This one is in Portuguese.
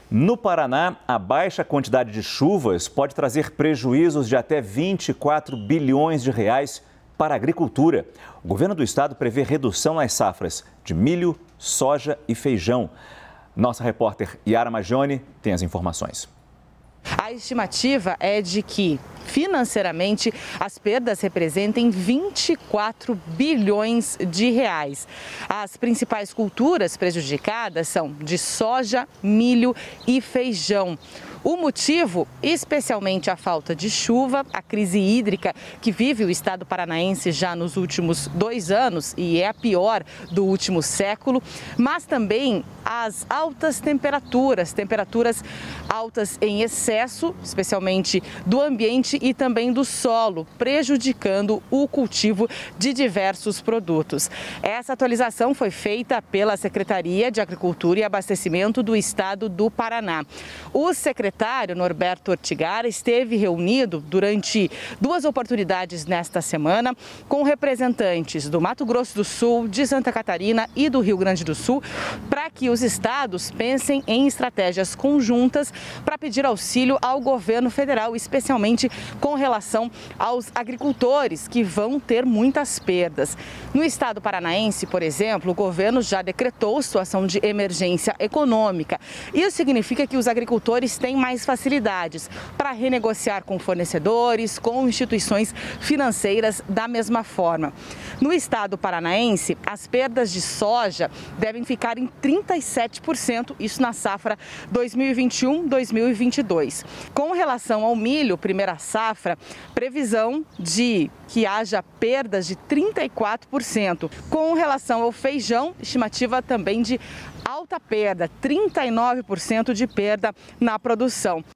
No Paraná, a baixa quantidade de chuvas pode trazer prejuízos de até 24 bilhões de reais para a agricultura. O governo do estado prevê redução nas safras de milho, soja e feijão. Nossa repórter Yara Magione tem as informações. A estimativa é de que, financeiramente, as perdas representem 24 bilhões de reais. As principais culturas prejudicadas são de soja, milho e feijão. O motivo, especialmente a falta de chuva, a crise hídrica que vive o estado paranaense já nos últimos 2 anos e é a pior do último século, mas também as altas temperaturas altas em excesso, especialmente do ambiente e também do solo, prejudicando o cultivo de diversos produtos. Essa atualização foi feita pela Secretaria de Agricultura e Abastecimento do Estado do Paraná. O secretário Norberto Ortigara esteve reunido durante 2 oportunidades nesta semana com representantes do Mato Grosso do Sul, de Santa Catarina e do Rio Grande do Sul, para que os estados pensem em estratégias conjuntas para pedir auxílio ao governo federal, especialmente com relação aos agricultores que vão ter muitas perdas. No estado paranaense, por exemplo, o governo já decretou situação de emergência econômica. Isso significa que os agricultores têm mais facilidades para renegociar com fornecedores, com instituições financeiras da mesma forma. No estado paranaense, as perdas de soja devem ficar em 37%, isso na safra 2021-2022. Com relação ao milho, primeira safra, previsão de que haja perdas de 34%. Com relação ao feijão, estimativa também de alta perda, 39% de perda na produção.